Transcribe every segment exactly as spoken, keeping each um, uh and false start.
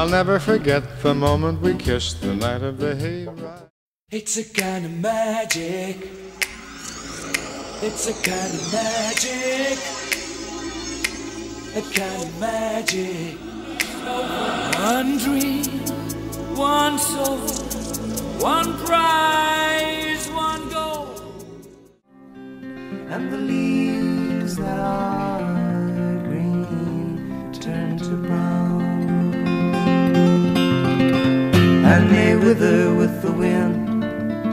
never forget the moment we kissed the night of the hayride. It's a kind of magic. It's a kind of magic. A kind of magic. One dream, one soul, one prize, one goal. And the leaves that are green turn to brown, and they wither with the wind,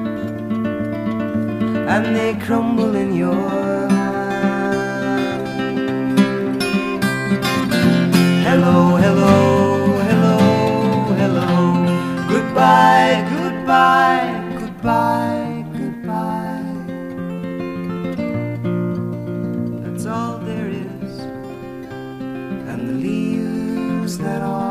and they crumble in your hand. Hello, hello, hello, hello. Goodbye, goodbye, goodbye, goodbye. That's all there is. And the leaves that are